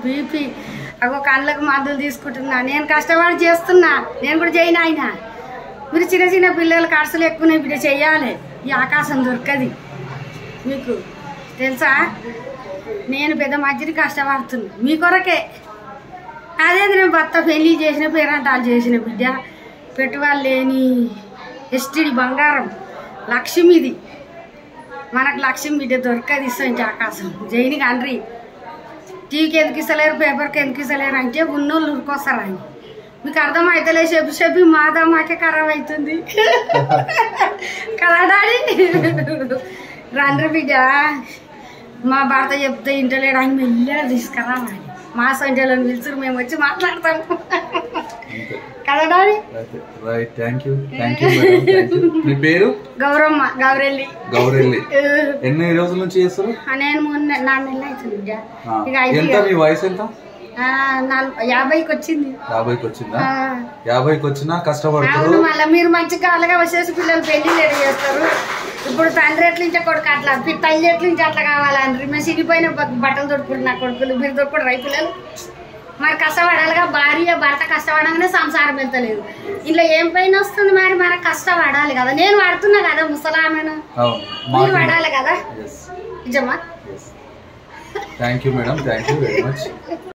BP అగో కళ్ళకు మందులు తీసుకుంటున్నా. నేను కష్టపడి చేస్తున్నా, నేను కూడా చేయను. ఆయన మీరు చిన్న చిన్న పిల్లలు ఖర్చులు ఎక్కువ బిడ్డ చెయ్యాలి. ఈ ఆకాశం దొరకది మీకు తెలుసా. నేను పెద్ద మధ్యని కష్టపడుతున్నా మీ కొరకే. అదే నేను భర్త పెళ్ళి చేసిన పేరంటాలు చేసిన బిడ్డ పెట్టుబడి లేని ఎస్టీడీ బంగారం లక్ష్మిది. మనకు లక్ష్మి బిడ్డ దొరకది ఇస్తుంది ఆకాశం. జైని కండ్రి టీవీకి ఎందుకు ఇస్తలేరు, పేపర్కి ఎందుకు ఇస్తలేరు అంటే ఉన్నోళ్ళు ఉరికొస్తారు. అని మీకు అర్థమవుతలే. చెప్పి చెప్పి మాకే ఖరాబ్ అవుతుంది కదా డాడీ. రండ్రి బిడ్డ మా భర్త చెప్తే ఇంటలేడు. ఆయన మెల్లగా తీసుకురావాలి. మా సంఖ్యలను పిలుచురు, మేము వచ్చి మాట్లాడతాము కదా డాడీ. మీ పేరు? గౌరమ్మ. గౌరెల్లి. ఎన్ని రోజుల నుంచి చేస్తారు? నేను 4 నెలలు అవుతుంది బిడ్డ. ఇక మీ వయసు ఎంత? 50కి వచ్చింది. 50కి వచ్చిందా? 50కి వచ్చినా కష్టపడుతుంది. మళ్ళీ మీరు మంచిగా అలాగే వచ్చేసి పిల్లలు పెళ్లి లేట్ చేస్తారు. ఇప్పుడు తండ్రి ఎట్లుంటే కొడుకు అట్లా, తల్లి ఎట్లుంటే అట్లా కావాలంటారు. మేము సిగిపోయిన బట్టలు దొరుకుతున్నారు కొడుకులు, మీరు దొరుకుడు రై పిల్లలు. మరి కష్టపడాలిగా. భార్య భర్త కష్టపడగానే సంసారం వెళ్తలేదు. ఇంట్లో ఏం పైన వస్తుంది. మరి మనకు కష్టపడాలి కదా. నేను పడుతున్నా కదా ముసలామెను, మీరు పడాలి కదా. నిజమా? Thank you madam, thank you very much.